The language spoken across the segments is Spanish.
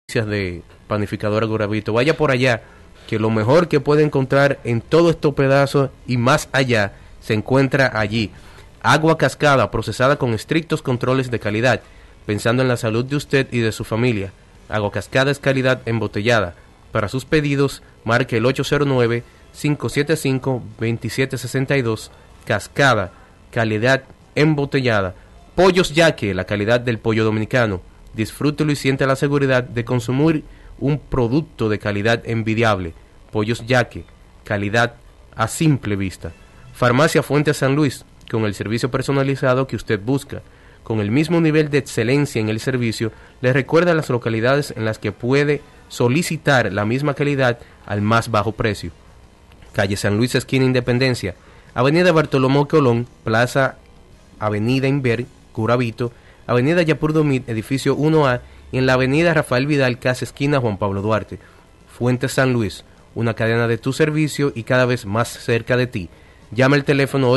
de Panificadora Guravito. Vaya por allá, que lo mejor que puede encontrar en todos estos pedazos y más allá se encuentra allí. Agua Cascada, procesada con estrictos controles de calidad, pensando en la salud de usted y de su familia. Agua Cascada es calidad embotellada. Para sus pedidos, marque el 809-575-2762. Cascada, calidad embotellada. Pollos Yaque, la calidad del pollo dominicano. Disfrútelo y siente la seguridad de consumir un producto de calidad envidiable. Pollos Yaque, calidad a simple vista. Farmacia Fuente San Luis, con el servicio personalizado que usted busca. Con el mismo nivel de excelencia en el servicio, le recuerda las localidades en las que puede solicitar la misma calidad al más bajo precio. Calle San Luis, esquina Independencia, Avenida Bartolomé Colón, Plaza Avenida Inver, Guravito, Avenida Yapur Domit, edificio 1A, y en la Avenida Rafael Vidal, casa esquina Juan Pablo Duarte. Fuentes San Luis, una cadena de tu servicio y cada vez más cerca de ti. Llama al teléfono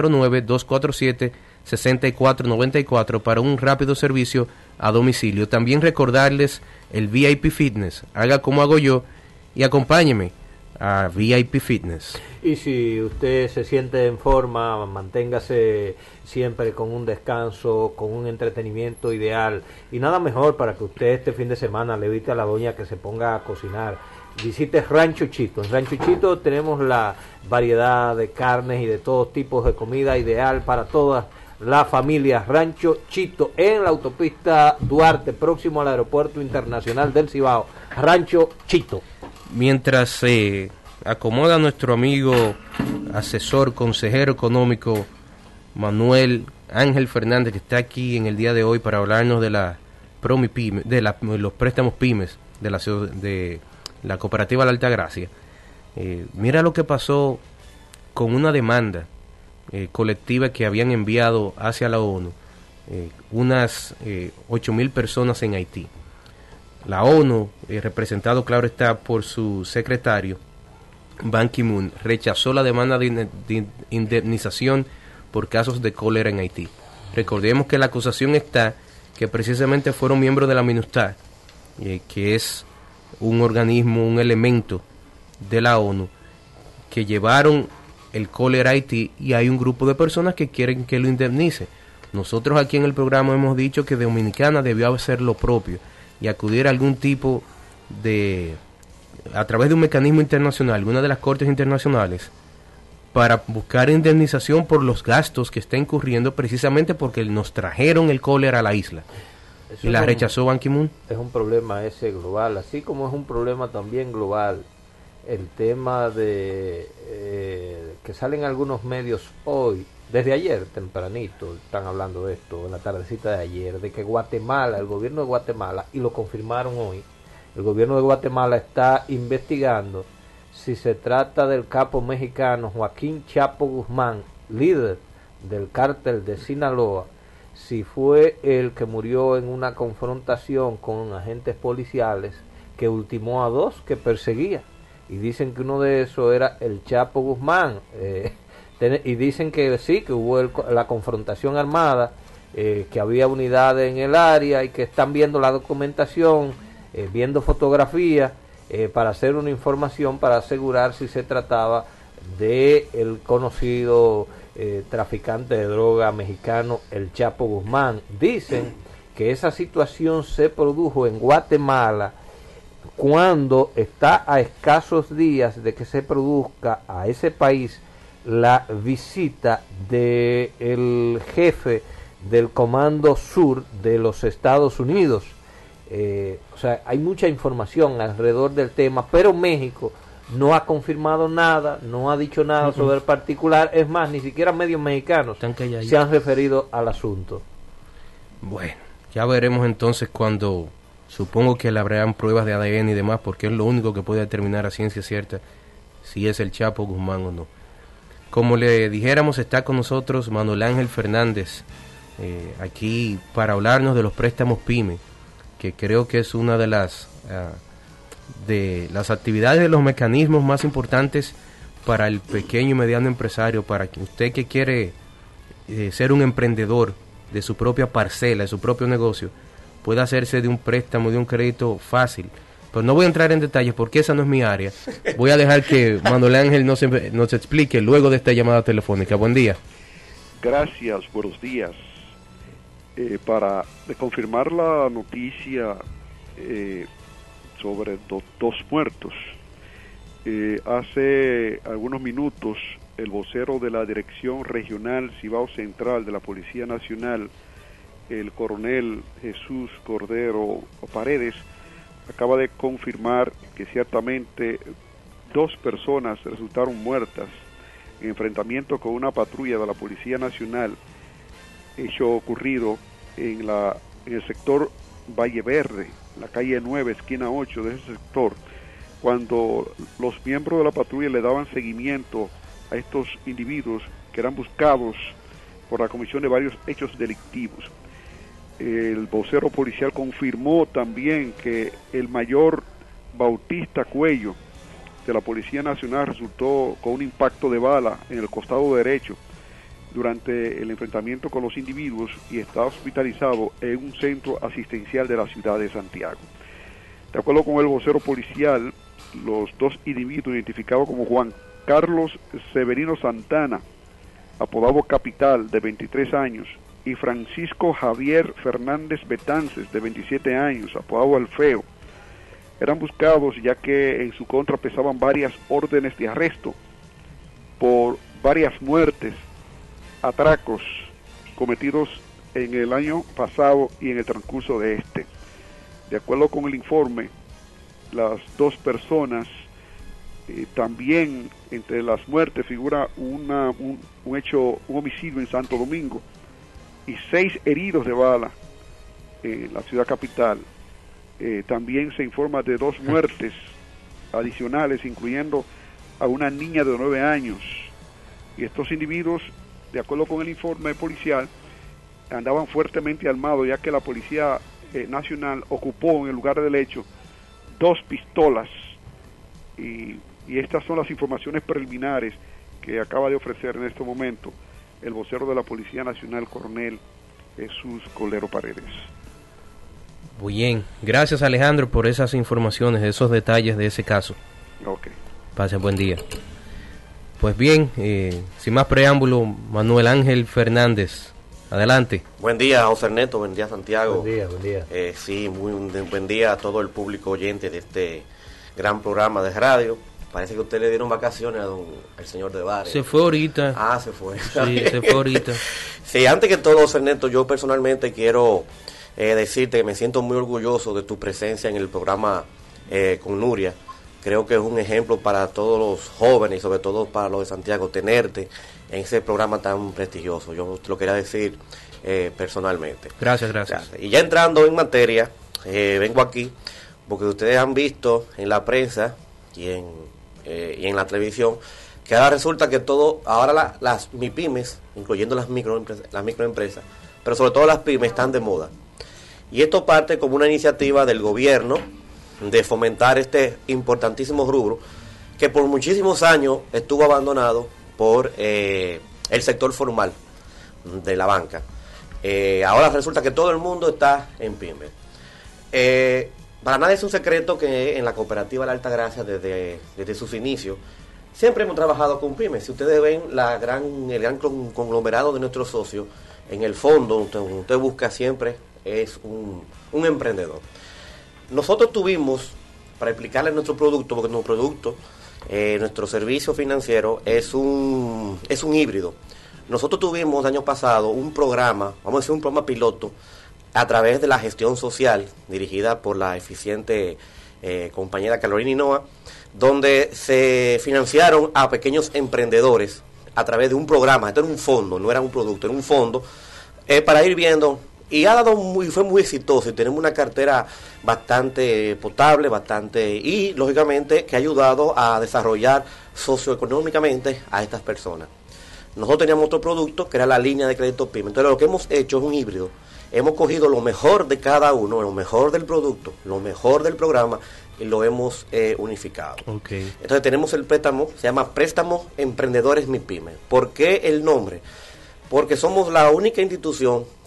809-247-6494 para un rápido servicio a domicilio. También recordarles el VIP Fitness. Haga como hago yo y acompáñeme a VIP Fitness. Y si usted se siente en forma, manténgase siempre con un descanso, con un entretenimiento ideal. Y nada mejor para que usted este fin de semana le evite a la doña que se ponga a cocinar. Visite Rancho Chito. En Rancho Chito tenemos la variedad de carnes y de todos tipos de comida ideal para todas las familias. Rancho Chito en la autopista Duarte, próximo al Aeropuerto Internacional del Cibao. Rancho Chito. Mientras se acomoda nuestro amigo asesor, consejero económico Manuel Ángel Fernández, que está aquí en el día de hoy para hablarnos de la PromiPyme, los préstamos pymes de la cooperativa La Altagracia. Mira lo que pasó con una demanda colectiva que habían enviado hacia la ONU unas 8,000 personas en Haití. La ONU, representado claro está por su secretario, Ban Ki-moon, rechazó la demanda de indemnización por casos de cólera en Haití. Recordemos que la acusación está que precisamente fueron miembros de la MINUSTAH, que es un organismo, un elemento de la ONU, que llevaron el cólera a Haití y hay un grupo de personas que quieren que lo indemnice. Nosotros aquí en el programa hemos dicho que Dominicana debió hacer lo propio y acudir a algún tipo a través de un mecanismo internacional, una de las cortes internacionales, para buscar indemnización por los gastos que está incurriendo precisamente porque nos trajeron el cólera a la isla. Eso y la rechazó Ban Ki-moon. Es un problema ese global, así como es un problema también global el tema de que salen algunos medios hoy, desde ayer tempranito, están hablando de esto, en la tardecita de ayer, de que Guatemala, el gobierno de Guatemala, y lo confirmaron hoy, el gobierno de Guatemala está investigando si se trata del capo mexicano Joaquín Chapo Guzmán, líder del cártel de Sinaloa, si fue el que murió en una confrontación con agentes policiales que ultimó a dos que perseguía. Y dicen que uno de esos era el Chapo Guzmán. Y dicen que sí, que hubo la confrontación armada, que había unidades en el área y que están viendo la documentación, viendo fotografías, para hacer una información para asegurar si se trataba de el conocido traficante de droga mexicano, el Chapo Guzmán. Dicen que esa situación se produjo en Guatemala cuando está a escasos días de que se produzca a ese país la visita del jefe del Comando Sur de los Estados Unidos. O sea, hay mucha información alrededor del tema, pero México no ha confirmado nada, no ha dicho nada sobre el particular. Es más, ni siquiera medios mexicanos se han referido al asunto. Bueno, ya veremos entonces cuando, supongo que le habrán pruebas de ADN y demás, porque es lo único que puede determinar a ciencia cierta si es el Chapo Guzmán o no. Como le dijéramos, está con nosotros Manuel Ángel Fernández, aquí para hablarnos de los préstamos PYME, que creo que es una de las actividades, de los mecanismos más importantes para el pequeño y mediano empresario, para que usted que quiere ser un emprendedor de su propia parcela, de su propio negocio, pueda hacerse de un préstamo, de un crédito fácil. Pero no voy a entrar en detalles porque esa no es mi área. Voy a dejar que Manuel Ángel nos explique luego de esta llamada telefónica. Buen día. Gracias, buenos días. Para confirmar la noticia sobre dos muertos, hace algunos minutos el vocero de la Dirección Regional Cibao Central de la Policía Nacional, el coronel Jesús Cordero Paredes, acaba de confirmar que ciertamente 2 personas resultaron muertas en enfrentamiento con una patrulla de la Policía Nacional, hecho ocurrido en el sector Valle Verde, la calle 9, esquina 8 de ese sector, cuando los miembros de la patrulla le daban seguimiento a estos individuos que eran buscados por la comisión de varios hechos delictivos. El vocero policial confirmó también que el mayor Bautista Cuello de la Policía Nacional resultó con un impacto de bala en el costado derecho durante el enfrentamiento con los individuos y está hospitalizado en un centro asistencial de la ciudad de Santiago. De acuerdo con el vocero policial, los 2 individuos identificados como Juan Carlos Severino Santana, apodado Capital, de 23 años, y Francisco Javier Fernández Betances, de 27 años, apodado Alfeo, eran buscados ya que en su contra pesaban varias órdenes de arresto por varias muertes, atracos cometidos en el año pasado y en el transcurso de este. De acuerdo con el informe, las 2 personas, también entre las muertes figura un homicidio en Santo Domingo y 6 heridos de bala en la ciudad capital. También se informa de 2 muertes adicionales, incluyendo a una niña de 9 años. Y estos individuos, de acuerdo con el informe policial, andaban fuertemente armados, ya que la Policía Nacional ocupó en el lugar del hecho 2 pistolas. Y estas son las informaciones preliminares que acaba de ofrecer en este momento el vocero de la Policía Nacional, coronel Jesús Cordero Paredes. Muy bien, gracias Alejandro por esas informaciones, esos detalles de ese caso. Ok. Pase buen día. Pues bien, sin más preámbulo, Manuel Ángel Fernández, adelante. Buen día, José Ernesto, buen día, Santiago. Buen día. Sí, muy buen día a todo el público oyente de este gran programa de radio. Parece que usted le dieron vacaciones al señor de Bares. Se fue ahorita. Ah, se fue. Sí, se fue ahorita. Sí, antes que todo, José Ernesto, yo personalmente quiero decirte que me siento muy orgulloso de tu presencia en el programa con Nuria. Creo que es un ejemplo para todos los jóvenes y sobre todo para los de Santiago, tenerte en ese programa tan prestigioso. Yo te lo quería decir personalmente. Gracias. Y ya entrando en materia, vengo aquí porque ustedes han visto en la prensa y en la televisión que ahora resulta que ahora las MIPYMES, incluyendo las microempresas, pero sobre todo las pymes, están de moda. Y esto parte como una iniciativa del gobierno de fomentar este importantísimo rubro que por muchísimos años estuvo abandonado por el sector formal de la banca. Ahora resulta que todo el mundo está en pymes. Para nadie es un secreto que en la cooperativa La Altagracia, desde sus inicios, siempre hemos trabajado con pymes. Si ustedes ven el gran conglomerado de nuestros socios, en el fondo, usted busca siempre, es un emprendedor. Nosotros tuvimos, para explicarles nuestro producto, porque nuestro producto, nuestro servicio financiero es un híbrido. Nosotros tuvimos el año pasado un programa, vamos a decir un programa piloto, a través de la gestión social, dirigida por la eficiente compañera Carolina Hinoa, donde se financiaron a pequeños emprendedores a través de un programa. Esto era un fondo, no era un producto, era un fondo, para ir viendo. Y fue muy exitoso y tenemos una cartera bastante potable, y lógicamente que ha ayudado a desarrollar socioeconómicamente a estas personas. Nosotros teníamos otro producto que era la línea de crédito PYME. Entonces lo que hemos hecho es un híbrido. Hemos cogido lo mejor de cada uno, lo mejor del producto, lo mejor del programa y lo hemos unificado. Okay. Entonces tenemos el préstamo, se llama Préstamo Emprendedores MIPYME. ¿Por qué el nombre? Porque somos la única institución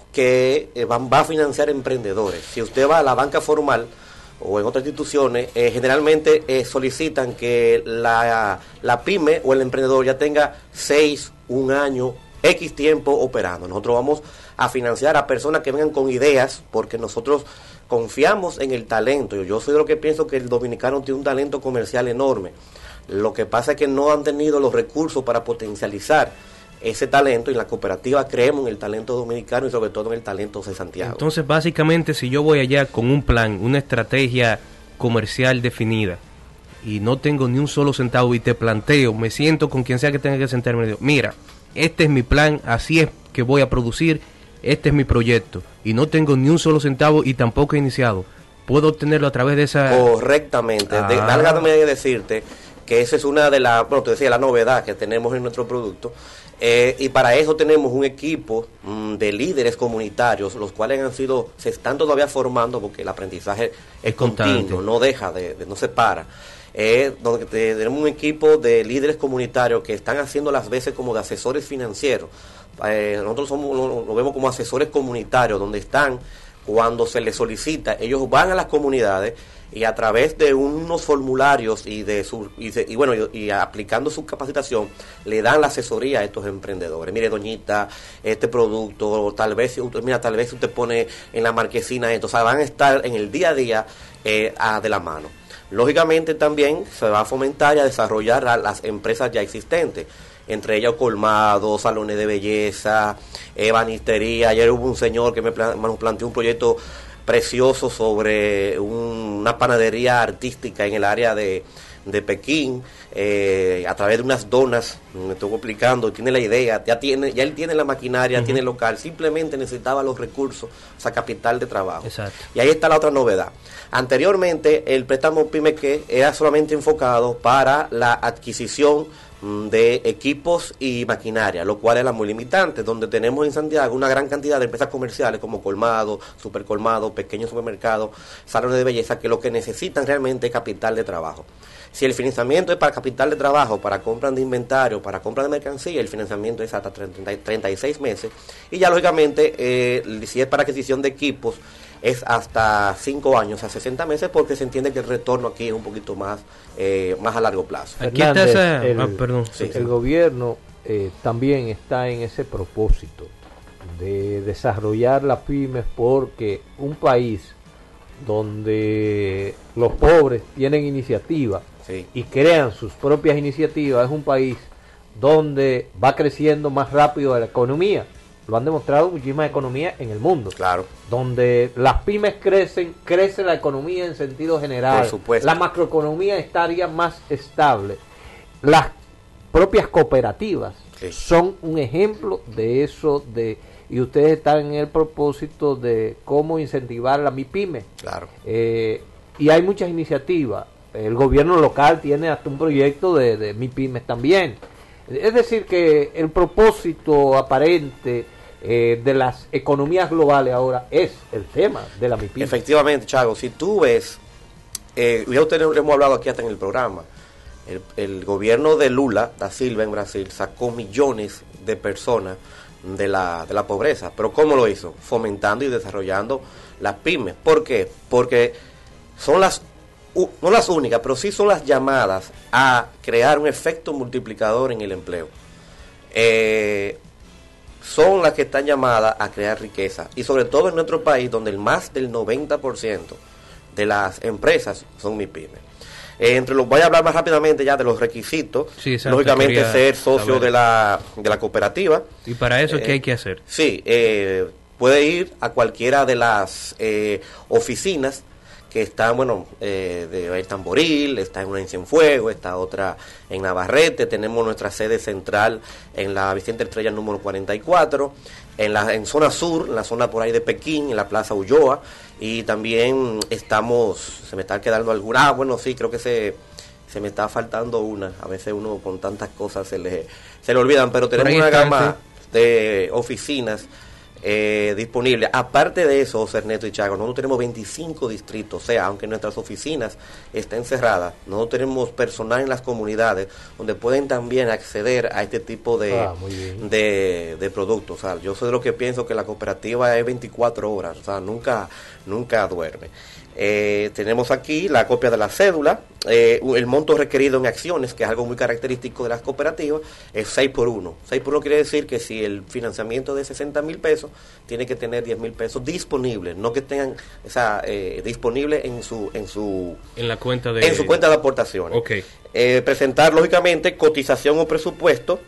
que va a financiar emprendedores. Si usted va a la banca formal o en otras instituciones, generalmente solicitan que la pyme o el emprendedor ya tenga 6, un año, X tiempo operando. Nosotros vamos a financiar a personas que vengan con ideas, porque nosotros confiamos en el talento. Yo soy de lo que pienso que el dominicano tiene un talento comercial enorme. Lo que pasa es que no han tenido los recursos para potencializar ese talento, y en la cooperativa creemos en el talento dominicano y sobre todo en el talento de Santiago. Entonces, básicamente, si yo voy allá con un plan, una estrategia comercial definida, y no tengo ni un solo centavo, y te planteo, me siento con quien sea que tenga que sentarme, y digo, mira, este es mi plan, así es que voy a producir, este es mi proyecto, y no tengo ni un solo centavo y tampoco he iniciado, ¿puedo obtenerlo a través de esa...? Correctamente. Dálgame decirte que esa es una de las, bueno, te decía, la novedad que tenemos en nuestro producto, y para eso tenemos un equipo de líderes comunitarios, los cuales se están todavía formando, porque el aprendizaje es continuo, no deja no se para. Donde tenemos un equipo de líderes comunitarios que están haciendo las veces como de asesores financieros. Nosotros lo vemos como asesores comunitarios, donde están, cuando se les solicita, ellos van a las comunidades y a través de unos formularios y aplicando su capacitación, le dan la asesoría a estos emprendedores. Mire, doñita, este producto, tal vez usted pone en la marquesina esto, o sea, van a estar en el día a día de la mano. Lógicamente también se va a fomentar y a desarrollar a las empresas ya existentes, entre ellas colmados, salones de belleza, ebanistería. Ayer hubo un señor que nos planteó un proyecto precioso sobre una panadería artística en el área de Pekín, a través de unas donas. Me estuvo explicando, tiene la idea, ya él tiene la maquinaria, tiene el local, simplemente necesitaba los recursos, o sea, capital de trabajo. Exacto. Y ahí está la otra novedad. Anteriormente el préstamo PYME era solamente enfocado para la adquisición de equipos y maquinaria, lo cual era muy limitante, donde tenemos en Santiago una gran cantidad de empresas comerciales como colmado, supercolmado, pequeños supermercados, salones de belleza, que lo que necesitan realmente es capital de trabajo. Si el financiamiento es para capital de trabajo, para compra de inventario, para compra de mercancía, el financiamiento es hasta 36 meses, y ya lógicamente si es para adquisición de equipos es hasta 5 años, a 60 meses, porque se entiende que el retorno aquí es un poquito más a largo plazo. Aquí está el gobierno también está en ese propósito de desarrollar las pymes, porque un país donde los pobres tienen iniciativa y crean sus propias iniciativas es un país donde va creciendo más rápido la economía. Lo han demostrado muchísimas economías en el mundo. Claro. Donde las pymes crece la economía en sentido general. Por supuesto. La macroeconomía estaría más estable. Las propias cooperativas son un ejemplo de eso, y ustedes están en el propósito de cómo incentivar la MIPYME. Claro. Y hay muchas iniciativas. El gobierno local tiene hasta un proyecto de MIPYMES también. Es decir, que el propósito aparente de las economías globales ahora es el tema de la MIPYME. Efectivamente, Chago, si tú ves, ya ustedes lo hemos hablado aquí hasta en el programa, el gobierno de Lula da Silva en Brasil sacó millones de personas de la pobreza. ¿Pero cómo lo hizo? Fomentando y desarrollando las pymes. ¿Por qué? Porque son no las únicas, pero sí son las llamadas a crear un efecto multiplicador en el empleo. Son las que están llamadas a crear riqueza, y sobre todo en nuestro país, donde el más del 90% de las empresas son MIPYME. Voy a hablar más rápidamente ya de los requisitos. Sí, exacto, lógicamente ser socio de la cooperativa. ¿Y para eso qué hay que hacer? Sí, puede ir a cualquiera de las oficinas que están, de Tamboril, está en una en Cienfuegos, está otra en Navarrete. Tenemos nuestra sede central en la Vicente Estrella número 44, en zona sur, en la zona por ahí de Pekín, en la Plaza Ulloa, y también se me está quedando alguna, creo que se me está faltando una. A veces uno con tantas cosas se le olvidan, pero tenemos una gama de oficinas disponible. Aparte de eso, José Ernesto y Chago, nosotros tenemos 25 distritos, o sea, aunque nuestras oficinas estén cerradas, nosotros tenemos personal en las comunidades donde pueden también acceder a este tipo de productos. O sea, yo soy de lo que pienso que la cooperativa es 24 horas, o sea, nunca duerme. Tenemos aquí la copia de la cédula, el monto requerido en acciones, que es algo muy característico de las cooperativas, es 6 por 1. 6 por 1 quiere decir que si el financiamiento es de 60,000 pesos, tiene que tener 10,000 pesos disponibles, no que tengan disponible en su cuenta de aportaciones. Okay. Presentar lógicamente cotización o presupuesto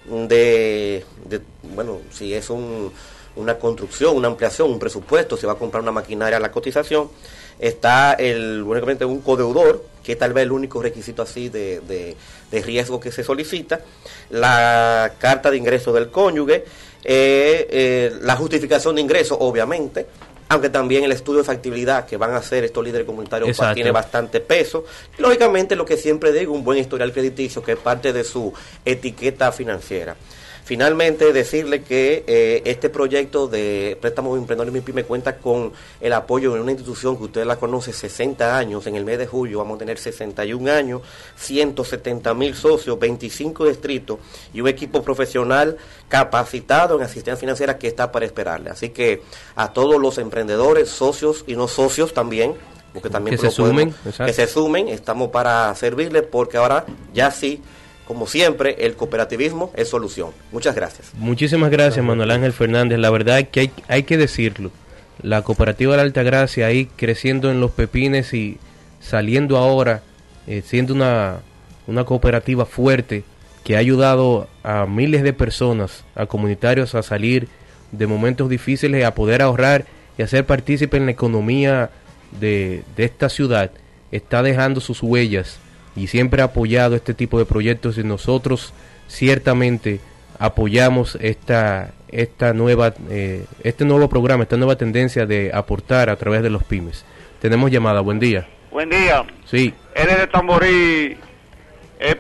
si es una construcción, una ampliación, un presupuesto, se va a comprar una maquinaria, la cotización. Está únicamente un codeudor, que es tal vez el único requisito así de riesgo que se solicita, la carta de ingreso del cónyuge, la justificación de ingreso, obviamente, aunque también el estudio de factibilidad que van a hacer estos líderes comunitarios tiene bastante peso. Y, lógicamente, lo que siempre digo, un buen historial crediticio, que es parte de su etiqueta financiera. Finalmente, decirle que este proyecto de préstamo de emprendedores MIPYME cuenta con el apoyo de una institución que usted la conoce, 60 años, en el mes de julio vamos a tener 61 años, 170,000 socios, 25 distritos y un equipo profesional capacitado en asistencia financiera que está para esperarle. Así que a todos los emprendedores, socios y no socios también, porque también que se sumen, estamos para servirles, porque ahora ya sí, como siempre, el cooperativismo es solución. Muchas gracias. Muchísimas gracias, Manuel Ángel Fernández. La verdad es que hay que decirlo. La cooperativa de la Altagracia ahí creciendo en los pepines y saliendo ahora, siendo una cooperativa fuerte que ha ayudado a miles de personas, a comunitarios a salir de momentos difíciles, a poder ahorrar y a ser partícipe en la economía de esta ciudad. Está dejando sus huellas y siempre ha apoyado este tipo de proyectos, y nosotros ciertamente apoyamos este nuevo programa, esta nueva tendencia de aportar a través de los pymes. Tenemos llamada, buen día. Buen día. Sí. Eres de Tamborí. Es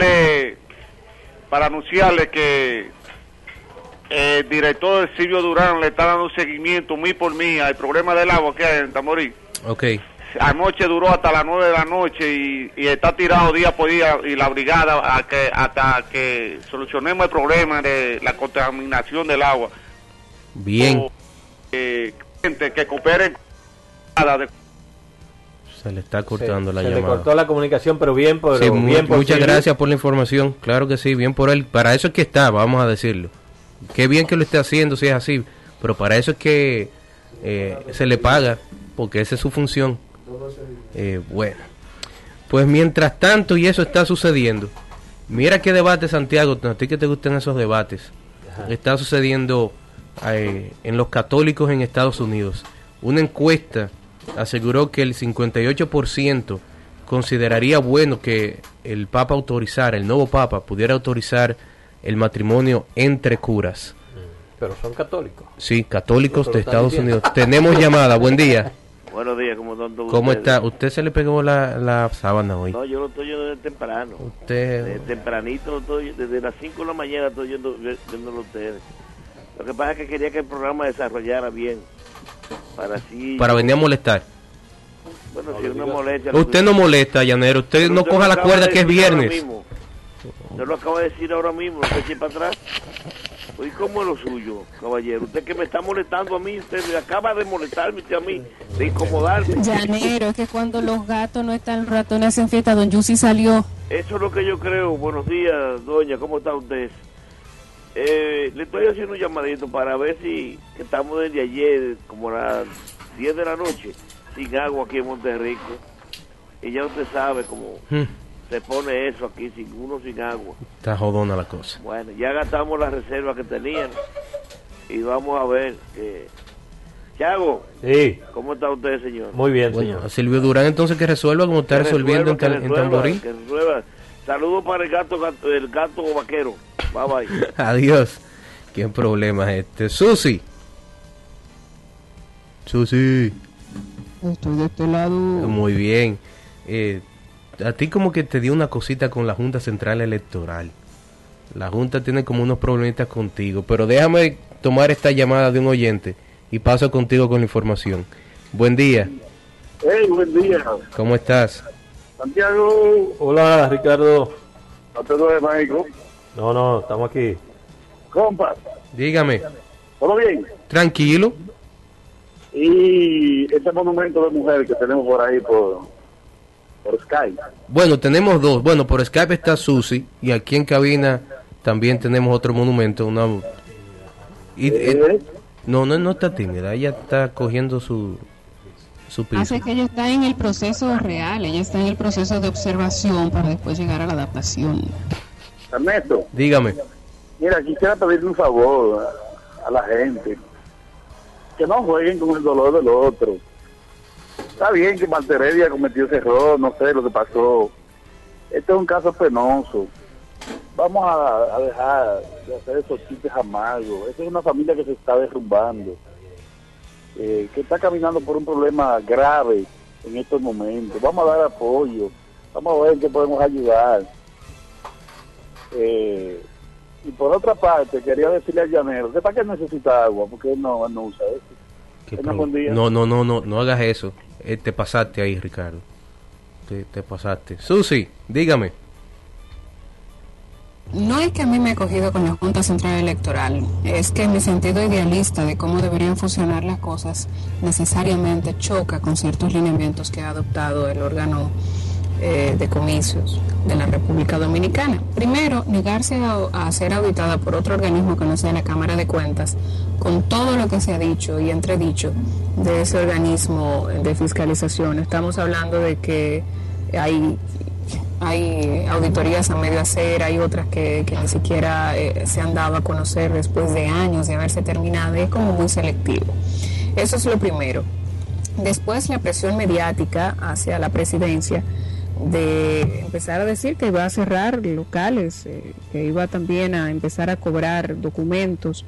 para anunciarle que el director Silvio Durán le está dando seguimiento mil por mil al problema del agua que hay en Tamborí. Okay. Anoche duró hasta las 9 de la noche y está tirado día por día, y la brigada hasta que solucionemos el problema de la contaminación del agua. Bien. Gente que cooperen. Se le está cortando la llamada. Se le cortó la comunicación, pero bien por muchas gracias por la información. Claro que sí, bien por él. Para eso es que está, vamos a decirlo. Qué bien que lo esté haciendo, si es así. Pero para eso es que se le paga, porque esa es su función. Bueno, pues mientras tanto y eso está sucediendo, mira qué debate, Santiago, a ti que te gustan esos debates. Ajá. Está sucediendo en los católicos en Estados Unidos. Una encuesta aseguró que el 58% consideraría bueno que el Papa autorizara, el nuevo Papa pudiera autorizar el matrimonio entre curas. Pero son católicos. Sí, católicos de Estados Unidos. Tenemos llamada, buen día. Buenos días, ¿Cómo está? ¿Usted se le pegó la sábana hoy? No, yo lo estoy yendo desde temprano. Usted... Desde tempranito, desde las 5 de la mañana estoy viéndolo a ustedes. Lo que pasa es que quería que el programa desarrollara bien. Para venir a molestar. Bueno, si uno molesta... Usted no molesta, Llanero. Usted no coja la cuerda que es viernes. Yo lo acabo de decir ahora mismo, no eche para atrás. ¿Y cómo es lo suyo, caballero? Usted que me está molestando a mí, usted acaba de molestarme a mí, de incomodarme. Llanero, es que cuando los gatos no están, los ratones hacen fiesta. Don Yusi salió. Eso es lo que yo creo. Buenos días, doña, ¿cómo está usted? Le estoy haciendo un llamadito para ver si que estamos desde ayer, como a las 10 de la noche, sin agua aquí en Monterrico. Y ya usted sabe cómo... se pone eso aquí, sin agua. Está jodona la cosa. Bueno, ya gastamos las reservas que tenían y vamos a ver que... Chago, sí. ¿Cómo está usted, señor? Muy bien, bueno, señor. Silvio Durán, entonces, que resuelva como está resolviendo en Tamborí. Que resuelva. Saludos para el gato vaquero. Bye, bye. Adiós. ¿Qué problema es este? Susi. Estoy de este lado. Muy bien. A ti como que te dio una cosita con la Junta Central Electoral. La Junta tiene como unos problemitas contigo, pero déjame tomar esta llamada de un oyente y paso contigo con la información. Buen día. Hey, buen día. ¿Cómo estás? Santiago. Hola, Ricardo. No te duele, México. No, estamos aquí. Compa. Dígame. ¿Todo bien? Tranquilo. Y este monumento de mujer que tenemos por ahí por Skype. Bueno, tenemos dos. Bueno, por Skype está Susi y aquí en cabina también tenemos otro monumento. No está tímida. Ella está cogiendo su piso. Hace que ella está en el proceso real, ella está en el proceso de observación para después llegar a la adaptación. Ernesto. Dígame. Mira, quisiera pedirle un favor a la gente. Que no jueguen con el dolor del otro. Está bien que Malteredia cometió ese error, no sé lo que pasó. Este es un caso penoso. Vamos a dejar de hacer esos chistes amargos. Esta es una familia que se está derrumbando, que está caminando por un problema grave en estos momentos. Vamos a dar apoyo, vamos a ver en qué podemos ayudar. Y por otra parte, quería decirle al llanero, ¿para qué necesita agua? Porque él no usa eso. No hagas eso. Te pasaste ahí, Ricardo. Te pasaste. Susi, dígame. No es que a mí me he cogido con la Junta Central Electoral, es que mi sentido idealista de cómo deberían funcionar las cosas necesariamente choca con ciertos lineamientos que ha adoptado el órgano de comicios de la República Dominicana. Primero, negarse a ser auditada por otro organismo que no sea la Cámara de Cuentas, con todo lo que se ha dicho y entredicho de ese organismo de fiscalización. Estamos hablando de que hay auditorías a medio hacer, hay otras que ni siquiera se han dado a conocer después de años de haberse terminado, es como muy selectivo. Eso es lo primero. Después, la presión mediática hacia la presidencia de empezar a decir que iba a cerrar locales, que iba también a empezar a cobrar documentos.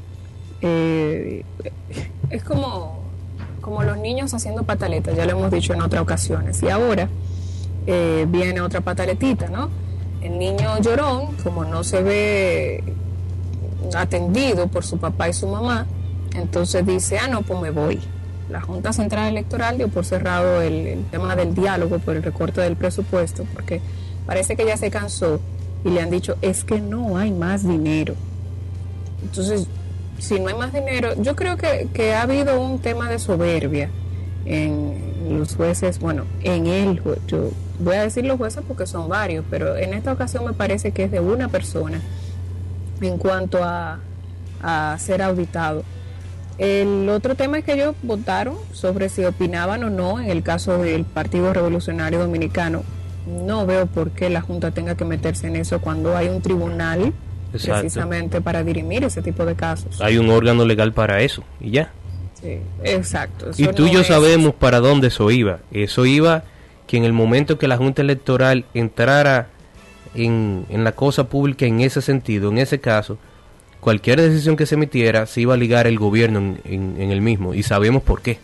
Es como los niños haciendo pataletas, ya lo hemos dicho en otras ocasiones, y ahora viene otra pataletita, ¿no? El niño llorón, como no se ve atendido por su papá y su mamá, entonces dice, no, pues me voy. La Junta Central Electoral dio por cerrado el tema del diálogo por el recorte del presupuesto, porque parece que ya se cansó y le han dicho, es que no hay más dinero. Entonces, si no hay más dinero, yo creo que ha habido un tema de soberbia en los jueces, bueno, yo voy a decir los jueces porque son varios, pero en esta ocasión me parece que es de una persona en cuanto a ser auditado. El otro tema es que ellos votaron sobre si opinaban o no en el caso del Partido Revolucionario Dominicano. No veo por qué la Junta tenga que meterse en eso cuando hay un tribunal. Exacto. Precisamente para dirimir ese tipo de casos. Hay un órgano legal para eso y ya. Sí, exacto. Y tú y yo sabemos para dónde eso iba. Eso iba que en el momento que la Junta Electoral entrara en la cosa pública en ese sentido, en ese caso, cualquier decisión que se emitiera se iba a ligar el gobierno en el mismo, y sabemos por qué.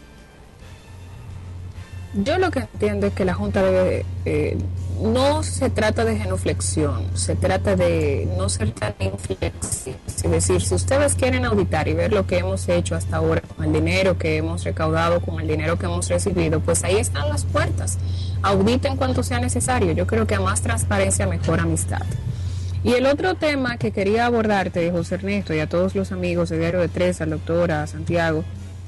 Yo lo que entiendo es que la Junta debe, no se trata de genuflexión, se trata de no ser tan inflexible. Es decir, si ustedes quieren auditar y ver lo que hemos hecho hasta ahora con el dinero que hemos recaudado, con el dinero que hemos recibido, pues ahí están las puertas. Auditen cuanto sea necesario. Yo creo que a más transparencia, mejor amistad. Y el otro tema que quería abordarte, José Ernesto, y a todos los amigos de Diario de Tres, al doctor, a Santiago,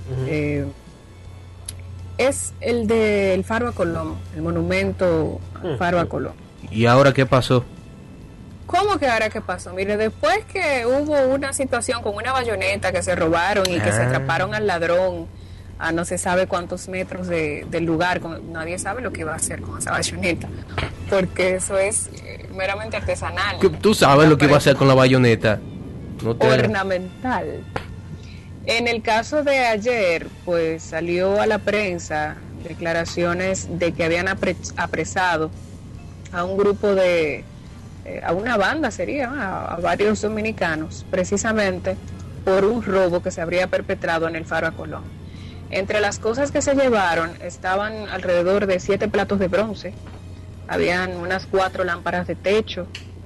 es el del Faro a Colón, el monumento al Faro a Colón. ¿Y ahora qué pasó? ¿Cómo que ahora qué pasó? Mire, después que hubo una situación con una bayoneta que se robaron y que se atraparon al ladrón a no se sabe cuántos metros del lugar, nadie sabe lo que iba a hacer con esa bayoneta, porque eso es meramente artesanal. Tú sabes lo que iba a hacer con la bayoneta. No te ornamental. En el caso de ayer, pues salió a la prensa declaraciones de que habían apresado a un grupo a una banda a varios dominicanos, precisamente por un robo que se habría perpetrado en el Faro a Colón. Entre las cosas que se llevaron estaban alrededor de 7 platos de bronce, habían unas 4 lámparas de techo,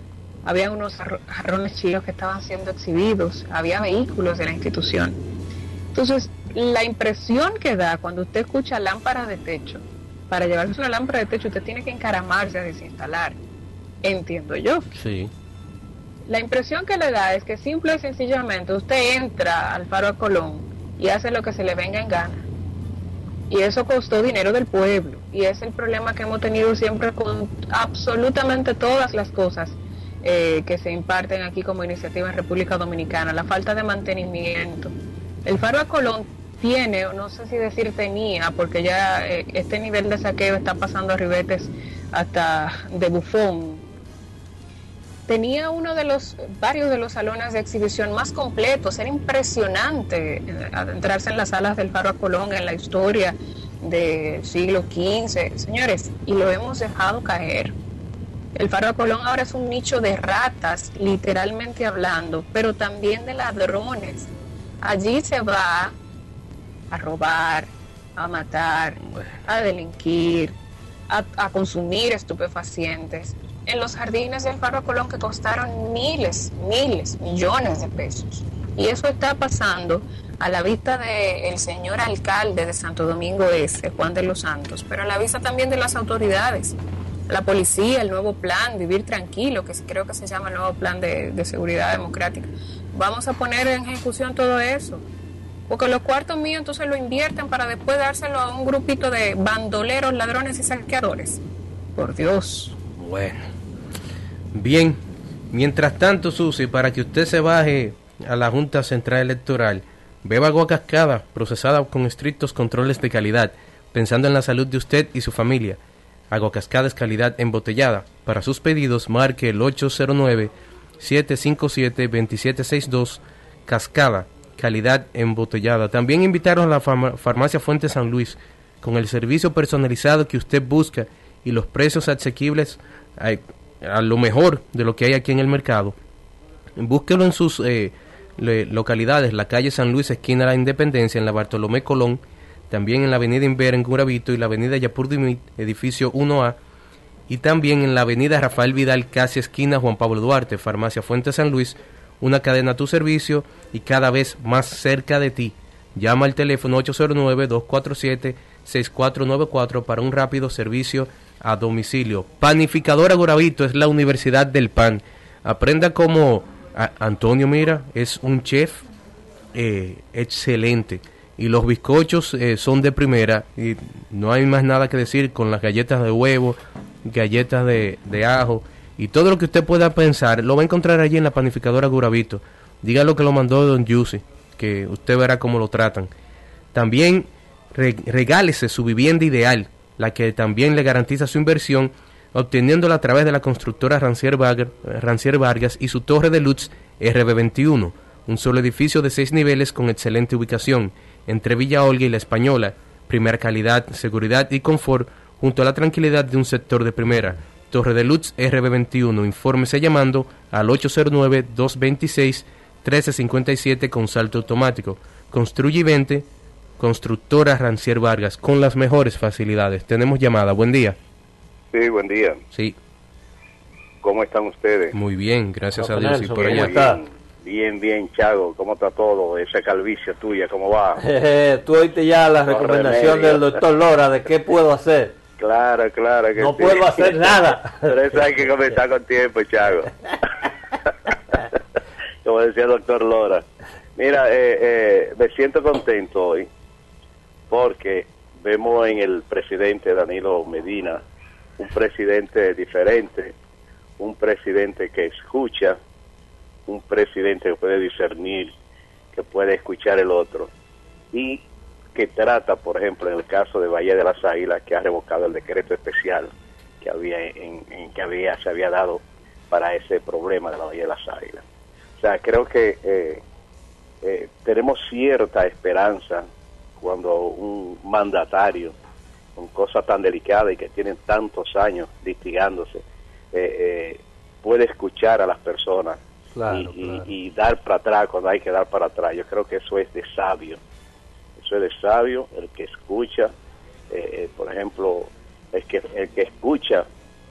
había unos jarrones chinos que estaban siendo exhibidos, había vehículos de la institución. Entonces, la impresión que da cuando usted escucha lámparas de techo, para llevarse una lámpara de techo usted tiene que encaramarse a desinstalar, entiendo yo. Sí. La impresión que le da es que simple y sencillamente usted entra al Faro a Colón y hace lo que se le venga en gana. Y eso costó dinero del pueblo. Y es el problema que hemos tenido siempre con absolutamente todas las cosas que se imparten aquí como iniciativa en República Dominicana. La falta de mantenimiento. El Faro a Colón tiene, no sé si decir tenía, porque ya este nivel de saqueo está pasando a ribetes hasta de bufón. Tenía varios de los salones de exhibición más completos. Era impresionante adentrarse en las salas del Faro a Colón en la historia del siglo XV, señores, y lo hemos dejado caer. El Faro a Colón ahora es un nicho de ratas, literalmente hablando, pero también de ladrones. Allí se va a robar, a matar, a delinquir, a consumir estupefacientes. En los jardines del Faro a Colón que costaron miles, millones de pesos. Y eso está pasando a la vista del señor alcalde de Santo Domingo Este, Juan de los Santos, pero a la vista también de las autoridades, la policía, el nuevo plan, Vivir Tranquilo, que creo que se llama el nuevo plan de seguridad democrática. Vamos a poner en ejecución todo eso, porque los cuartos míos entonces lo invierten para después dárselo a un grupito de bandoleros, ladrones y saqueadores. Por Dios. Bueno, bien, mientras tanto, Susi, para que usted se baje a la Junta Central Electoral, beba agua Cascada, procesada con estrictos controles de calidad, pensando en la salud de usted y su familia. Agua Cascada es calidad embotellada. Para sus pedidos, marque el 809-757-2762, Cascada, calidad embotellada. También invitaron a la Farmacia Fuente San Luis, con el servicio personalizado que usted busca y los precios asequibles a lo mejor de lo que hay aquí en el mercado. Búsquelo en sus localidades, la calle San Luis, esquina La Independencia, en la Bartolomé Colón, también en la avenida Inver en Gurabito y la avenida Yapur Dimit, edificio 1A, y también en la avenida Rafael Vidal, casi esquina Juan Pablo Duarte. Farmacia Fuente San Luis, una cadena a tu servicio y cada vez más cerca de ti. Llama al teléfono 809-247-6494 para un rápido servicio a domicilio. Panificadora Gurabito es la Universidad del Pan. Aprenda como Antonio, mira, es un chef excelente. Y los bizcochos son de primera. Y no hay más nada que decir con las galletas de huevo, galletas de ajo. Y todo lo que usted pueda pensar, lo va a encontrar allí en la Panificadora Gurabito. Dígalo que lo mandó Don Yusi, que usted verá cómo lo tratan. También regálese su vivienda ideal, la que también le garantiza su inversión, obteniéndola a través de la constructora Rancier Vargas y su torre de luz RB21, un solo edificio de 6 niveles con excelente ubicación, entre Villa Olga y La Española, primera calidad, seguridad y confort, junto a la tranquilidad de un sector de primera. Torre de luz RB21, infórmese llamando al 809-226-1357 con salto automático. Construye y vende, constructora Rancier Vargas, con las mejores facilidades. Tenemos llamada, buen día. Sí, buen día. Sí. ¿Cómo están ustedes? Muy bien, gracias a Dios. Nelson, Y por ¿cómo allá está? Bien, Chago. ¿Cómo está todo? Esa calvicie tuya, ¿cómo va? Tú oíste ya la No recomendación remedio. del doctor Lora de qué puedo hacer. Claro que No sí. puedo hacer nada. Pero eso hay que comenzar con tiempo, Chago. Como decía el doctor Lora. Mira, me siento contento hoy porque vemos en el presidente Danilo Medina un presidente diferente, un presidente que escucha, un presidente que puede discernir, que puede escuchar el otro y que trata, por ejemplo, en el caso de Valle de las Águilas, que ha revocado el decreto especial que se había dado para ese problema de la Valle de las Águilas. O sea, creo que tenemos cierta esperanza cuando un mandatario con cosas tan delicadas y que tienen tantos años litigándose puede escuchar a las personas. Claro. Y dar para atrás cuando hay que dar para atrás. Yo creo que eso es de sabio. Eso es de sabio, el que escucha, por ejemplo, el que escucha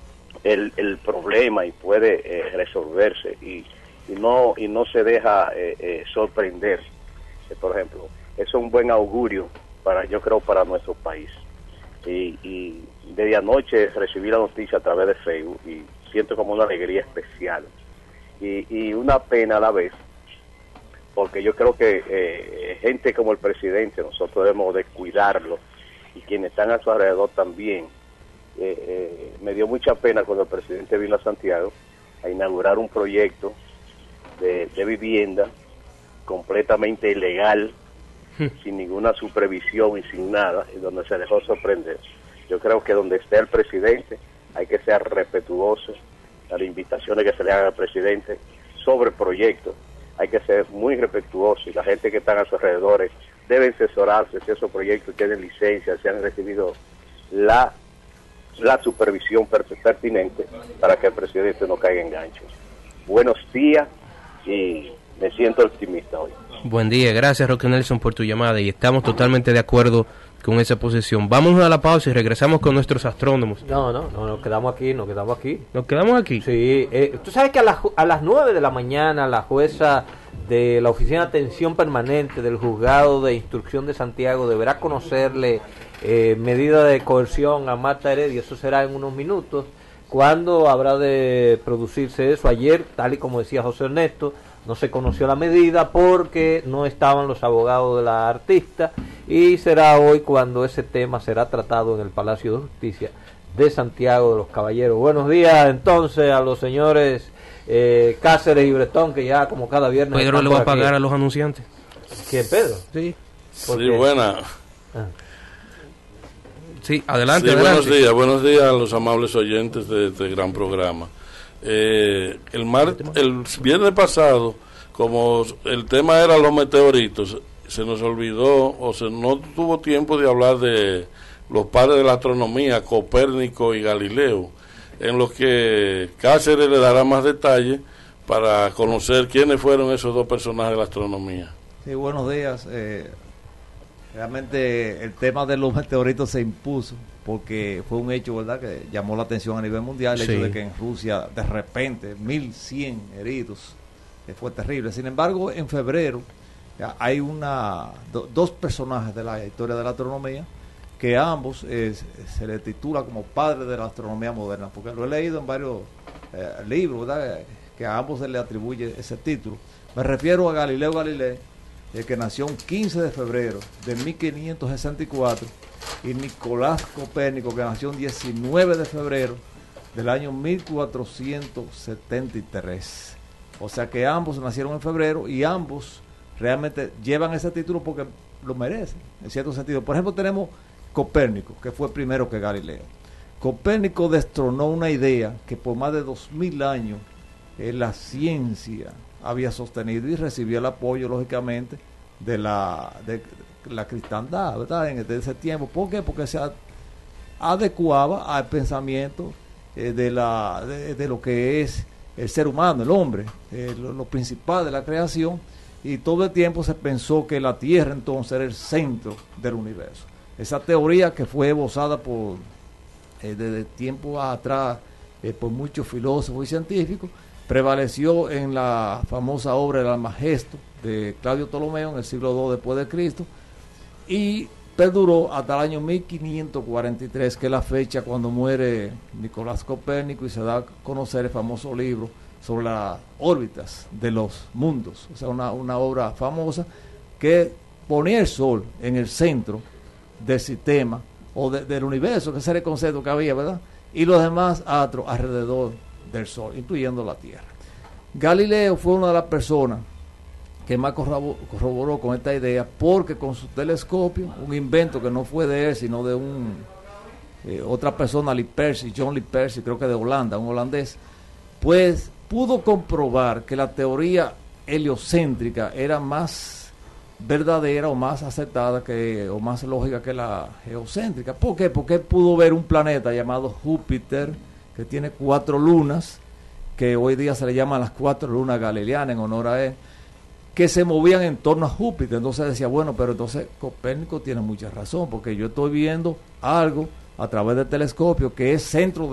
el problema y puede resolverse y no se deja sorprender. Por ejemplo, eso es un buen augurio yo creo para nuestro país. Y desde anoche recibí la noticia a través de Facebook y siento como una alegría especial y una pena a la vez, porque yo creo que gente como el presidente nosotros debemos de cuidarlo y quienes están a su alrededor también. Me dio mucha pena cuando el presidente vino a Santiago a inaugurar un proyecto de vivienda completamente ilegal, sin ninguna supervisión y sin nada, y donde se dejó sorprender. Yo creo que donde esté el presidente hay que ser respetuoso a las invitaciones que se le hagan al presidente sobre proyectos. Hay que ser muy respetuoso y la gente que está a sus alrededores debe asesorarse si esos proyectos tienen licencia, si han recibido la supervisión pertinente para que el presidente no caiga en ganchos. Buenos días y me siento optimista hoy. Buen día, gracias Roque Nelson por tu llamada y estamos totalmente de acuerdo con esa posición. Vamos a la pausa y regresamos con nuestros astrónomos. No, nos quedamos aquí. ¿Nos quedamos aquí? Sí, tú sabes que a las 9 de la mañana la jueza de la Oficina de Atención Permanente del Juzgado de Instrucción de Santiago deberá conocerle medida de coerción a Marta Heredia. Eso será en unos minutos. ¿Cuándo habrá de producirse eso? Ayer, tal y como decía José Ernesto, no se conoció la medida porque no estaban los abogados de la artista y será hoy cuando ese tema será tratado en el Palacio de Justicia de Santiago de los Caballeros. Buenos días entonces a los señores Cáceres y Bretón, que ya como cada viernes... ¿Pedro le va a pagar a los anunciantes? ¿Quién, Pedro? Sí. Sí, buena. Sí, adelante, sí, adelante. Buenos días a los amables oyentes de este gran programa. El viernes pasado, como el tema era los meteoritos, se nos olvidó no tuvo tiempo de hablar de los padres de la astronomía, Copérnico y Galileo, en los que Cáceres le dará más detalles para conocer quiénes fueron esos dos personajes de la astronomía. Sí, buenos días. Realmente el tema de los meteoritos se impuso porque fue un hecho, ¿verdad?, que llamó la atención a nivel mundial, el hecho de que en Rusia de repente 1.100 heridos, fue terrible. Sin embargo, en febrero hay dos personajes de la historia de la astronomía que ambos se les titula como padres de la astronomía moderna, porque lo he leído en varios libros, ¿verdad?, que a ambos se le atribuye ese título. Me refiero a Galileo Galilei, que nació el 15 de febrero de 1564, y Nicolás Copérnico, que nació el 19 de febrero del año 1473. O sea que ambos nacieron en febrero y ambos realmente llevan ese título porque lo merecen, en cierto sentido. Por ejemplo, tenemos Copérnico, que fue primero que Galileo. Copérnico destronó una idea que por más de 2000 años la ciencia había sostenido y recibió el apoyo, lógicamente, de la cristiandad, ¿verdad?, en ese tiempo. ¿Por qué? Porque se adecuaba al pensamiento de lo que es el ser humano, el hombre, lo principal de la creación, y todo el tiempo se pensó que la Tierra entonces era el centro del universo. Esa teoría, que fue esbozada desde tiempo atrás por muchos filósofos y científicos, prevaleció en la famosa obra El Almagesto de Claudio Ptolomeo en el siglo II después de Cristo y perduró hasta el año 1543, que es la fecha cuando muere Nicolás Copérnico y se da a conocer el famoso libro sobre las órbitas de los mundos, o sea, una obra famosa que ponía el Sol en el centro del sistema o del universo, que ese era el concepto que había, ¿verdad?, y los demás astros alrededor del Sol, incluyendo la Tierra. Galileo fue una de las personas que más corroboró con esta idea, porque con su telescopio, un invento que no fue de él, sino de otra persona, John Lee Percy, creo que de Holanda, un holandés, pues pudo comprobar que la teoría heliocéntrica era más verdadera o más aceptada o más lógica que la geocéntrica. ¿Por qué? Porque él pudo ver un planeta llamado Júpiter, que tiene 4 lunas, que hoy día se le llaman las 4 lunas galileanas en honor a él, que se movían en torno a Júpiter. Entonces decía, bueno, pero entonces Copérnico tiene mucha razón, porque yo estoy viendo algo a través del telescopio que es centro de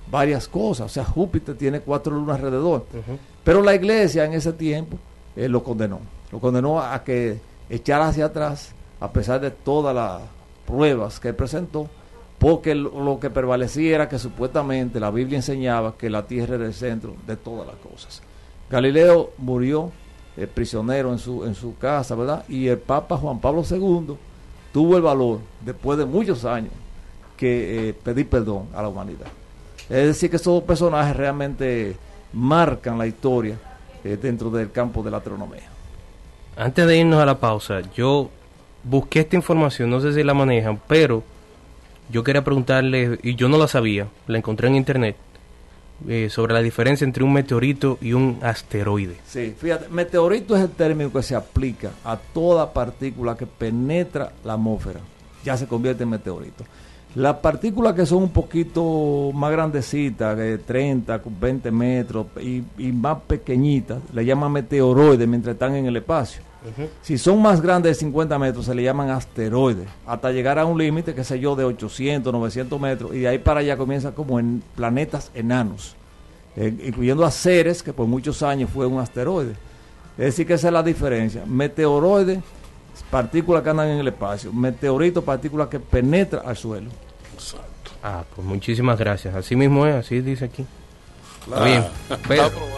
varias cosas. O sea, Júpiter tiene 4 lunas alrededor. Pero la iglesia en ese tiempo lo condenó. Lo condenó a que echara hacia atrás, a pesar de todas las pruebas que él presentó, porque lo que prevalecía era que supuestamente la Biblia enseñaba que la Tierra era el centro de todas las cosas. Galileo murió prisionero en su casa, ¿verdad? Y el Papa Juan Pablo II tuvo el valor, después de muchos años, que pedir perdón a la humanidad. Es decir, que esos dos personajes realmente marcan la historia dentro del campo de la astronomía. Antes de irnos a la pausa, yo busqué esta información, no sé si la manejan, pero yo quería preguntarle, y yo no la sabía, la encontré en internet, sobre la diferencia entre un meteorito y un asteroide. Sí, fíjate, meteorito es el término que se aplica a toda partícula que penetra la atmósfera, ya se convierte en meteorito. Las partículas que son un poquito más grandecitas, de 30, 20 metros y más pequeñitas, le llaman meteoroides mientras están en el espacio. Si son más grandes de 50 metros, se le llaman asteroides, hasta llegar a un límite, qué sé yo, de 800, 900 metros, y de ahí para allá comienza como en planetas enanos, incluyendo a Ceres, que por muchos años fue un asteroide. Es decir, que esa es la diferencia. Meteoroides, partículas que andan en el espacio; meteorito, partículas que penetran al suelo. Pues muchísimas gracias. Así mismo es, así dice aquí. Claro. Está bien. Pero